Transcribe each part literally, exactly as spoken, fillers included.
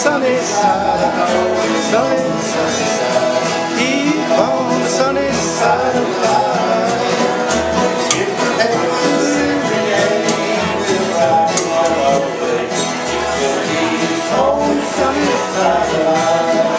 sunny side, sunny, sunny side. Keep on the sunny side of life. If the heavens every day will ride our way, keep on the sunny side of life.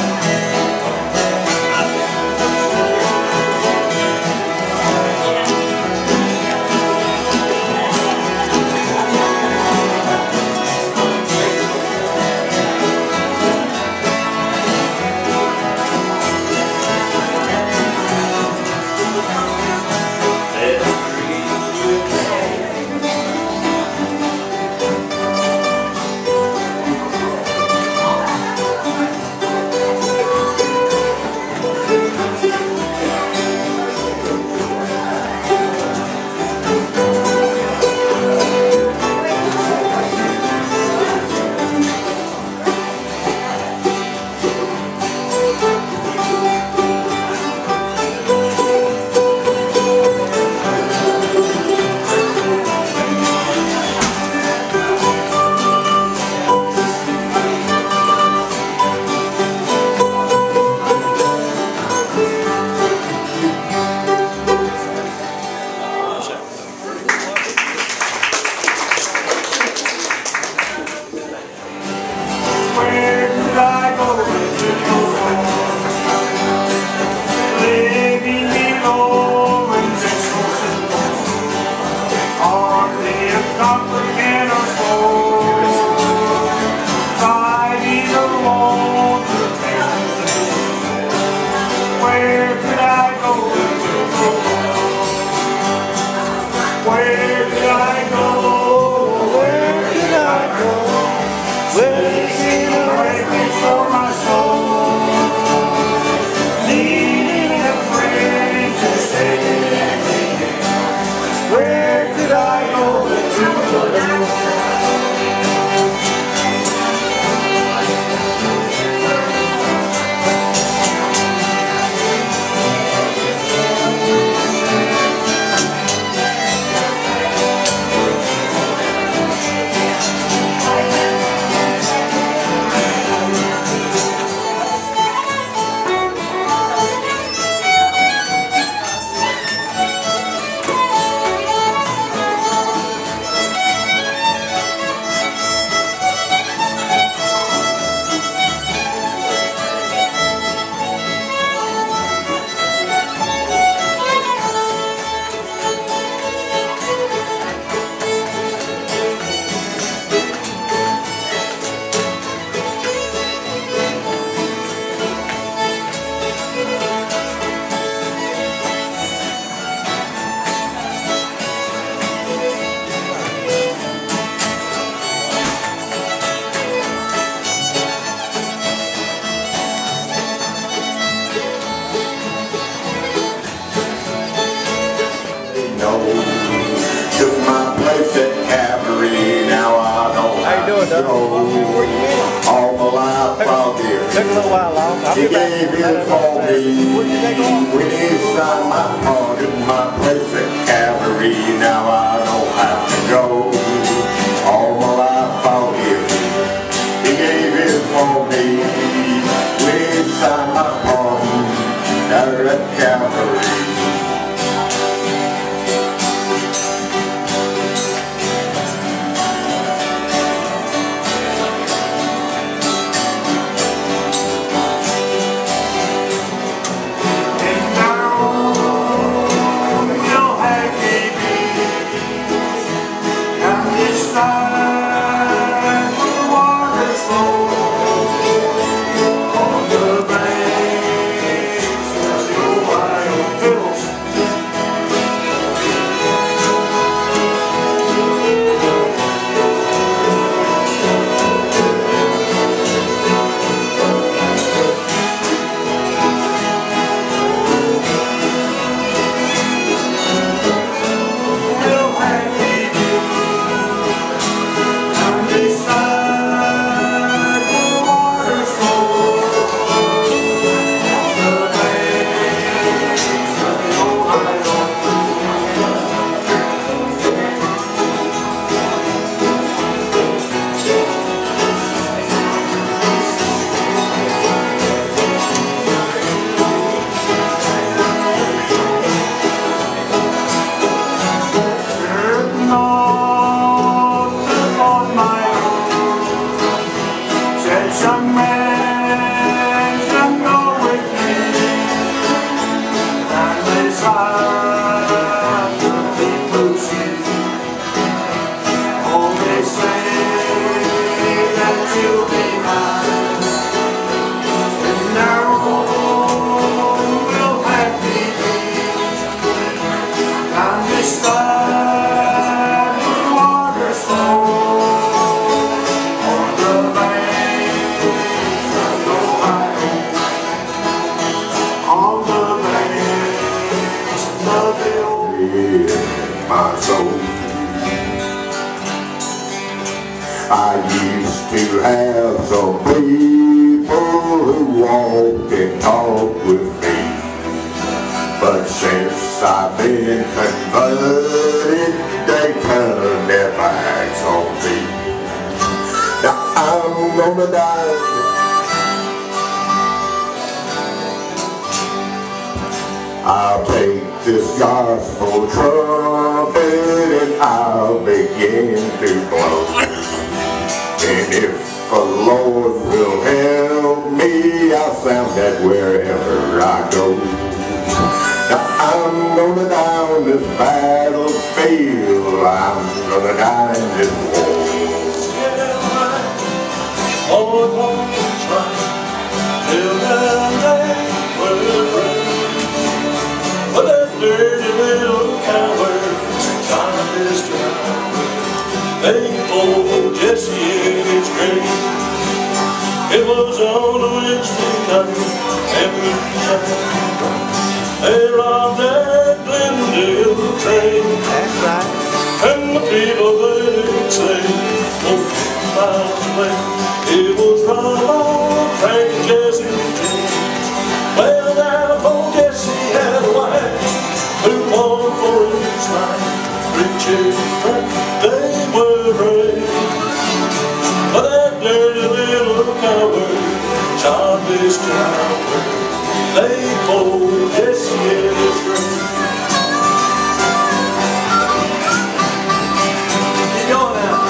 All my life I'll give. Took a little while long. I'll He be back. gave it for me. When he signed my heart in my place at Calvary, now I don't have to go. All my life I'll give. He gave it for me. When he signed my heart there at Calvary. I used to have some people who walked and talked with me, but since I've been converted, they turned their backs on me. Now I'm gonna die. I'll take this gospel trumpet and I'll begin to blow. And if the Lord will help me, I'll sound that wherever I go. Now I'm gonna die on this battlefield, I'm gonna die in this war. All along trying till the day will break. But that dirty little coward trying to destroy. They pulled Jesse in his grave. It was on a Wednesday night, and we sang. They robbed that Glendale train. That's right. And the people they say, oh, miles away, it was Ron, Frank, and Jesse James. Well, now, old Jesse had a wife who fought for his life. Richard, they were brave. But that dirty little coward, Charlie's coward, they pulled Jesse in his grave. Keep going now.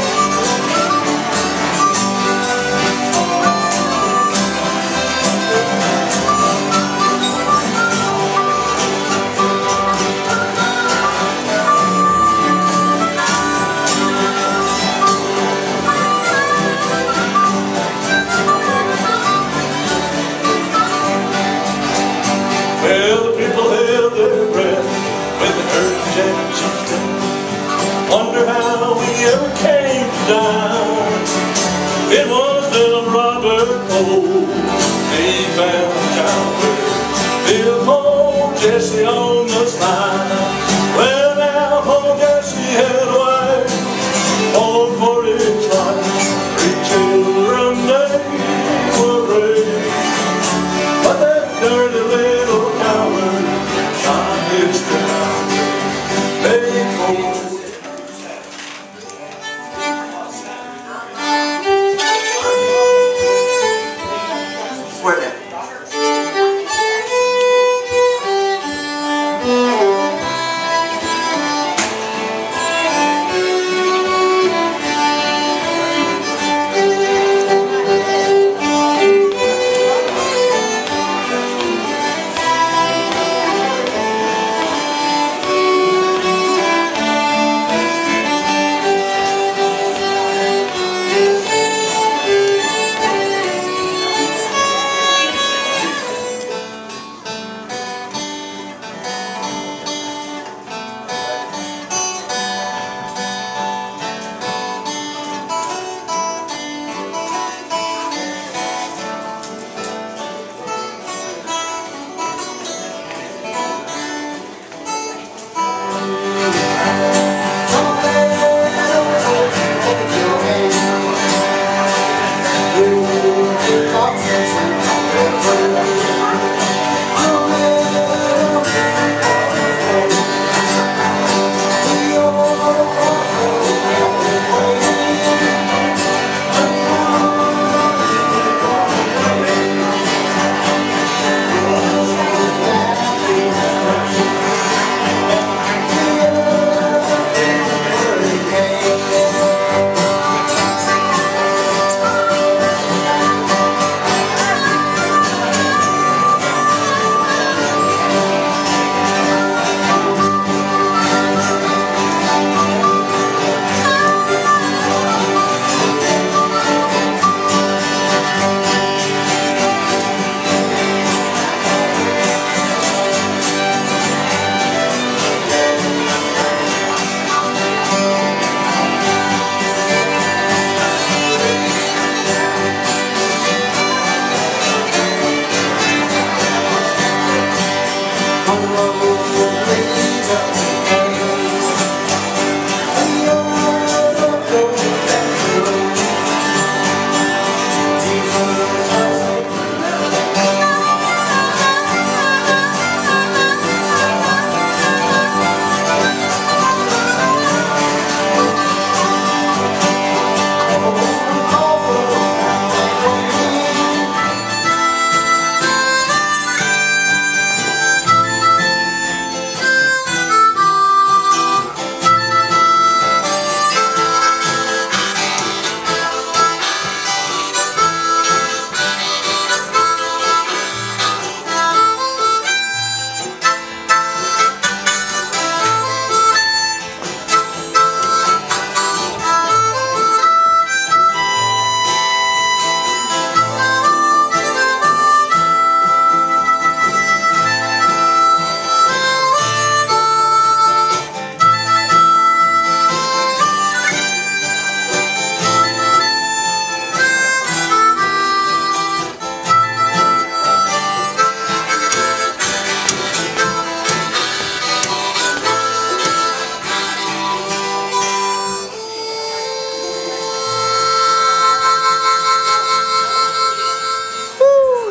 Well, the people held their breath when they heard Jackson's death. Wonder how we ever came to die. It was little Robert Cole. He found Calvary. Bill old Jesse on the slide. Well, now old Jesse had a wife, fought for his life. Three children, they were brave. But that dirty little it's down, they pulled.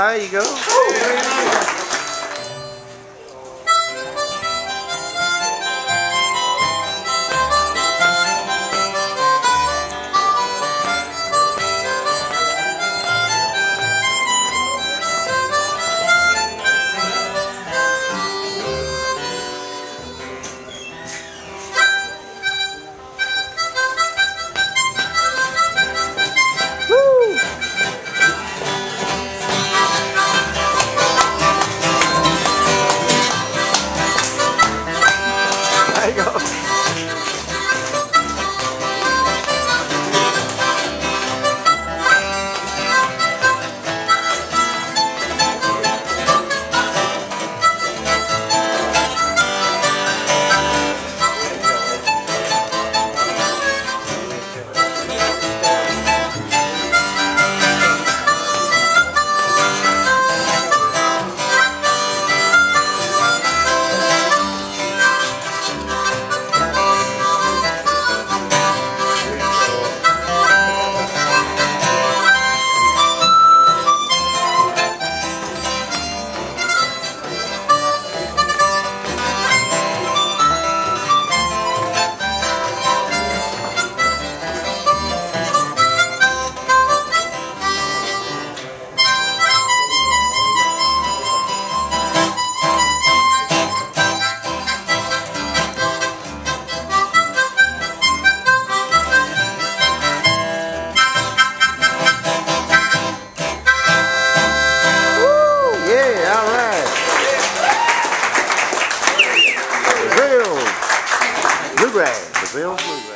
There you go. Oh, very nice. There you go. Bluegrass, the Bill's Bluegrass.